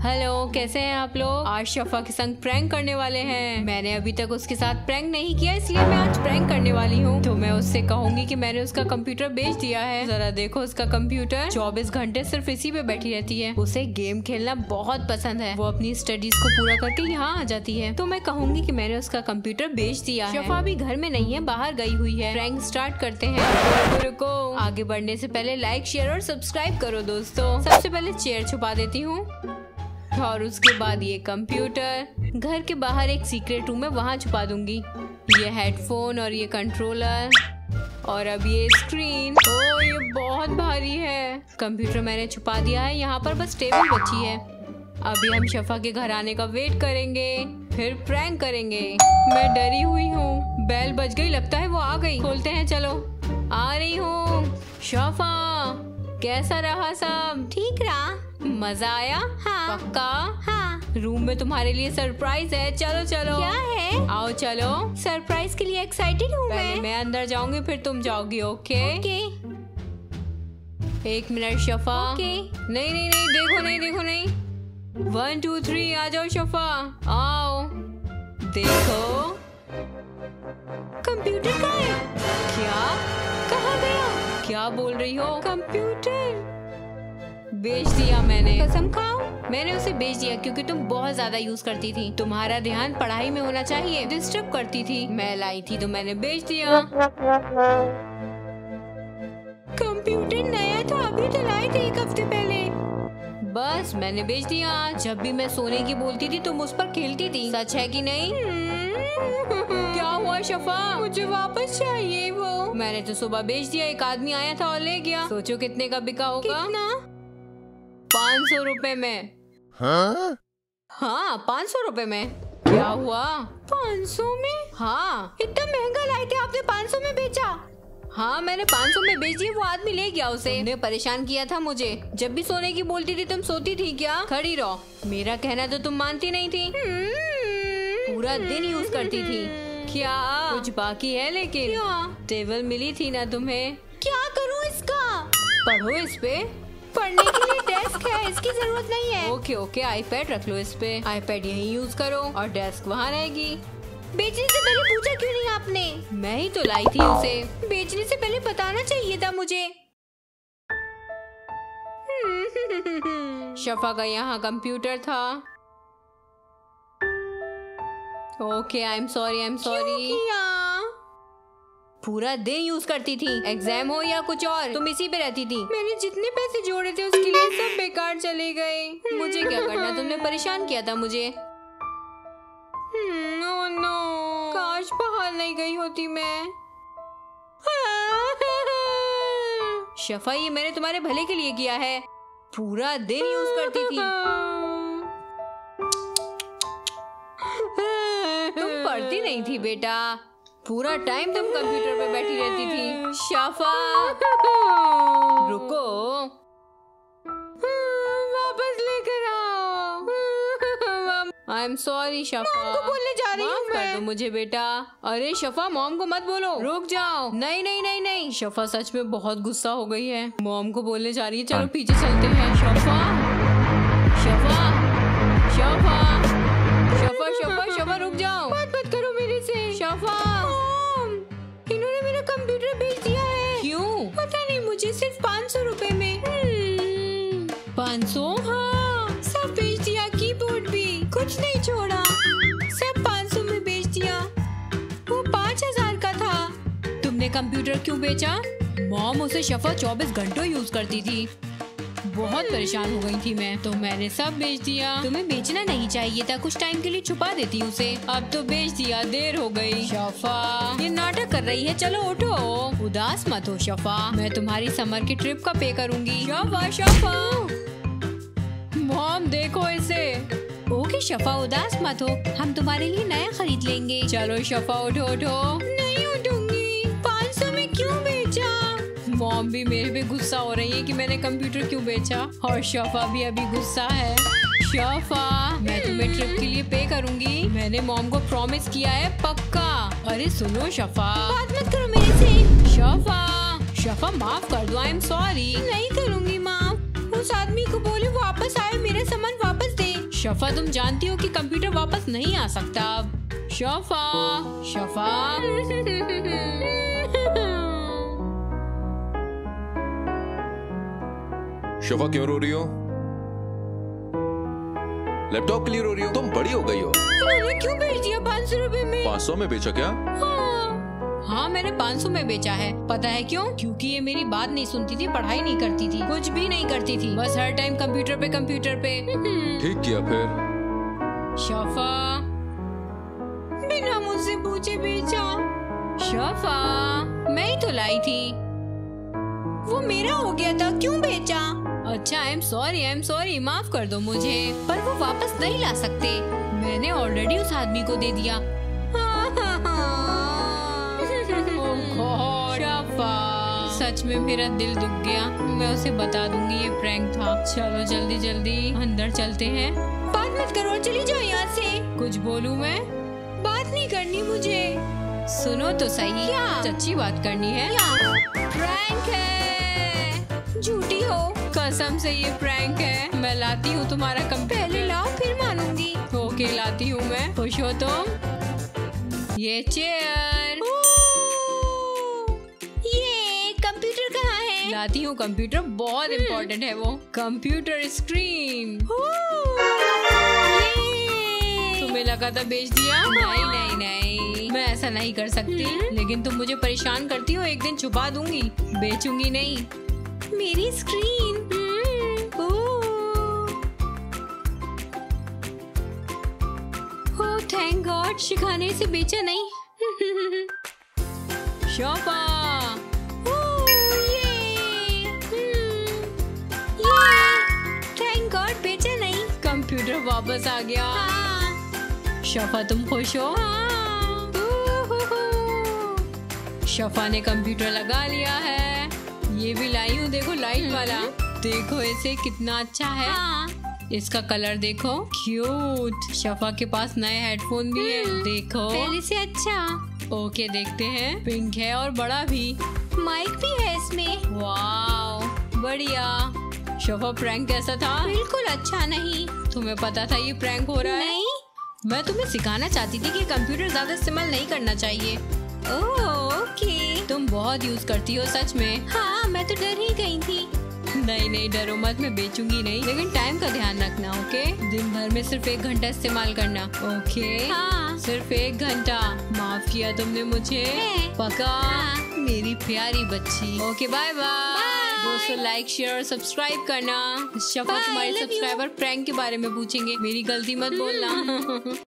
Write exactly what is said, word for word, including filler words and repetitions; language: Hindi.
हेलो, कैसे हैं आप लोग। आज शफा के संग प्रैंक करने वाले हैं। मैंने अभी तक उसके साथ प्रैंक नहीं किया, इसलिए मैं आज प्रैंक करने वाली हूँ। तो मैं उससे कहूंगी कि मैंने उसका कंप्यूटर बेच दिया है। जरा देखो, उसका कंप्यूटर चौबीस घंटे सिर्फ इसी पे बैठी रहती है। उसे गेम खेलना बहुत पसंद है। वो अपनी स्टडीज को पूरा करके यहाँ आ जाती है। तो मैं कहूंगी कि मैंने उसका कंप्यूटर बेच दिया है। शफा अभी घर में नहीं है, बाहर गई हुई है। प्रैंक स्टार्ट करते हैं। रुको, रुको। आगे बढ़ने से पहले लाइक, शेयर और सब्सक्राइब करो दोस्तों। सबसे पहले चेयर छुपा देती हूँ और उसके बाद ये कंप्यूटर। घर के बाहर एक सीक्रेट रूम है, वहाँ छुपा दूंगी। ये हेडफोन और ये कंट्रोलर और अब ये स्क्रीन। ओ, ये बहुत भारी है। कंप्यूटर मैंने छुपा दिया है। यहाँ पर बस टेबल बची है। अभी हम शफा के घर आने का वेट करेंगे, फिर प्रैंक करेंगे। मैं डरी हुई हूँ। बेल बज गई, लगता है वो आ गई। खोलते हैं, चलो। आ रही हूँ। शफा, कैसा रहा सब? ठीक रहा। मजा आया? हाँ। पक्का? हाँ। रूम में तुम्हारे लिए सरप्राइज है। चलो चलो। क्या है? आओ चलो। सरप्राइज के लिए एक्साइटेड हूँ पहले मैं। मैं अंदर जाऊंगी, फिर तुम जाओगी। Okay okay. एक मिनट शफा। ओके। नहीं नहीं नहीं, देखो नहीं, देखो नहीं। वन टू थ्री, आ जाओ शफा, आओ। देखो कंप्यूटर कहाँ है? क्या, कहाँ गया? क्या बोल रही हो? कंप्यूटर बेच दिया मैंने। कसम खाओ। मैंने उसे बेच दिया क्योंकि तुम बहुत ज्यादा यूज करती थी। तुम्हारा ध्यान पढ़ाई में होना चाहिए, डिस्टर्ब करती थी। मैं लाई थी तो मैंने बेच दिया। कंप्यूटर नया था, अभी तो लाए थे एक हफ्ते पहले। बस मैंने बेच दिया। जब भी मैं सोने की बोलती थी तुम उस पर खेलती थी। सच है कि नहीं? क्या हुआ शफा? मुझे वापस चाहिए वो। मैंने तो सुबह बेच दिया। एक आदमी आया था और ले गया। सोचो कितने का बिका होगा? कितना? पाँच सौ रुपए में। हाँ? हाँ, पाँच सौ रुपए में। क्या हुआ? पाँच सौ में? हाँ। इतना महंगा लाए थे, आपने पाँच सौ में बेचा? हाँ, मैंने पाँच सौ में बेच दिया। वो आदमी ले गया उसे। तुमने परेशान किया था मुझे। जब भी सोने की बोलती थी तुम सोती थी क्या? खड़ी रहो। मेरा कहना तो तुम मानती नहीं थी। पूरा दिन यूज करती थी। क्या कुछ बाकी है? लेकिन क्या? टेबल मिली थी ना तुम्हें? क्या करूँ इसका? पढ़ो इस पे। पढ़ने के लिए डेस्क है, इसकी जरूरत नहीं है। ओके ओके, आईपैड रख लो इस पे। आईपैड यहीं यूज करो और डेस्क वहाँ रहेगी। बेचने से पहले पूछा क्यों नहीं आपने? मैं ही तो लाई थी उसे। बेचने से पहले बताना चाहिए था मुझे। शफा का यहाँ कंप्यूटर था। Okay, I am sorry, I am sorry. किया? पूरा दिन यूज करती थी। एग्जाम हो या कुछ और, तुम इसी पे रहती थी। मैंने जितने पैसे जोड़े थे उसके लिए सब बेकार चले गए। मुझे क्या करना, तुमने परेशान किया था मुझे। नो नो, काश बाहर नहीं गई होती मैं। शफा, ये मैंने तुम्हारे भले के लिए किया है। पूरा दिन यूज करती थी। तुम पढ़ती नहीं थी बेटा। पूरा टाइम तुम कंप्यूटर पे बैठी रहती थी। शफा, रुको, वापस लेकर आओ। I am sorry Shafa. Mom को बोलने जा रही हूँ माफ कर मैं। दो मुझे बेटा। अरे शफा, मॉम को मत बोलो, रुक जाओ। नहीं नहीं नहीं नहीं, शफा सच में बहुत गुस्सा हो गई है। मॉम को बोलने जा रही है। चलो पीछे चलते हैं। शफा, शफा, शफा, शफा, शफा, शफा, रुक जाओ। बात मत करो मेरे से। शफा, मॉम, इन्होंने मेरा कंप्यूटर बेच दिया है। क्यों? पता नहीं मुझे, सिर्फ पाँच सौ रुपए में। पाँच सौ? हाँ, सब बेच दिया, कीबोर्ड भी, कुछ नहीं छोड़ा। सब पाँच सौ में बेच दिया। वो पाँच हजार का था। तुमने कंप्यूटर क्यों बेचा? मॉम उसे शफा चौबीस घंटों यूज करती थी। बहुत परेशान हो गई थी मैं, तो मैंने सब बेच दिया। तुम्हें बेचना नहीं चाहिए था, कुछ टाइम के लिए छुपा देती उसे। अब तो बेच दिया, देर हो गई। शफा, ये नाटक कर रही है। चलो उठो, उदास मत हो शफा। मैं तुम्हारी समर की ट्रिप का पे करूंगी। शफा, शफा, मॉम देखो इसे। ओके शफा, उदास मत हो, हम तुम्हारे लिए नया खरीद लेंगे। चलो शफा, उठो उठो। नहीं उठूंगी। पाँच सौ में क्यों बेचा? मॉम भी मेरे पे गुस्सा हो रही है कि मैंने कंप्यूटर क्यों बेचा, और शफा भी अभी गुस्सा है। शफा, मैं तुम्हें ट्रिप के लिए पे करूंगी। मैंने मॉम को प्रॉमिस किया है, पक्का। अरे सुनो शफा, बात मत करो मेरे से। शफा, शफा माफ कर दो, आई एम सॉरी। नहीं करूंगी माफ। उस आदमी को बोले वापस आए, मेरा सामान वापस दे। शफा तुम जानती हो कि कंप्यूटर वापस नहीं आ सकता अब। शफा शफा शफा क्यों रो रही हो? लैपटॉप के लिए रो रही हो? तुम बड़ी हो गई हो। उन्होंने क्यों भेज दिया पाँच सौ रूपए में? पाँच सौ में बेचा क्या? हाँ, हाँ मैंने पाँच सौ में बेचा है। पता है क्यों? क्योंकि ये मेरी बात नहीं सुनती थी, पढ़ाई नहीं करती थी, कुछ भी नहीं करती थी, बस हर टाइम कंप्यूटर पे कंप्यूटर पे। ठीक किया फिर। शफा बिना मुझसे पूछे बेचा। शफा मैं ही तो लाई थी। वो मेरा हो गया था, क्यों बेचा? अच्छा I am sorry I am sorry माफ कर दो मुझे, पर वो वापस नहीं ला सकते, मैंने ऑलरेडी उस आदमी को दे दिया। ओह शफा सच में मेरा दिल दुख गया, मैं उसे बता दूंगी ये प्रैंक था। चलो जल्दी जल्दी अंदर चलते हैं। बात मत करो, चली जाओ यहाँ से। कुछ बोलूं मैं? बात नहीं करनी मुझे। सुनो तो सही, क्या? सच्ची बात करनी है। प्रैंक है। झूठी हो। कसम से ये प्रैंक है। मैं लाती हूँ तुम्हारा कंप्यूटर। पहले लाओ फिर मानूंगी। ओके लाती हूँ मैं, खुश हो तुम? ये चेयर। ये कंप्यूटर कहाँ है? लाती हूँ कंप्यूटर, बहुत इम्पोर्टेंट है वो। Computer screen. तुम्हें लगा था बेच दिया? नहीं नहीं नहीं, मैं ऐसा नहीं कर सकती, लेकिन तुम मुझे परेशान करती हो, एक दिन छुपा दूंगी, बेचूंगी नहीं। मेरी स्क्रीन। ओह थैंक गॉड, शिखाने से बेचा नहीं। शफा थैंक गॉड बेचा नहीं। कंप्यूटर वापस आ गया। हाँ। शफा तुम खुश हो? हाँ। शफा ने कंप्यूटर लगा लिया है, ये भी लाई हूँ, देखो लाइट वाला, देखो इसे कितना अच्छा है। हाँ। इसका कलर देखो, क्यूट। शफा के पास नए हेडफोन भी है, देखो पहले से अच्छा। ओके देखते हैं, पिंक है और बड़ा भी, माइक भी है इसमें। वाव बढ़िया। शफा प्रैंक कैसा था? बिल्कुल अच्छा नहीं। तुम्हें पता था ये प्रैंक हो रहा है? नहीं। मैं तुम्हें सिखाना चाहती थी कि कंप्यूटर ज्यादा इस्तेमाल नहीं करना चाहिए। Oh okay. तुम बहुत यूज करती हो सच में। हाँ मैं तो डर ही गई थी। नहीं नहीं डरो मत, मैं बेचूंगी नहीं, लेकिन टाइम का ध्यान रखना। ओके दिन भर में सिर्फ एक घंटा इस्तेमाल करना। ओके हाँ। सिर्फ एक घंटा। माफ किया तुमने मुझे, पक्का? हाँ। मेरी प्यारी बच्ची। Okay bye bye. Bye. दोस्तों लाइक शेयर और सब्सक्राइब करना। शफा Bye, तुम्हारे love you. सब्सक्राइबर प्रैंक के बारे में पूछेंगे, मेरी गलती मत बोलना।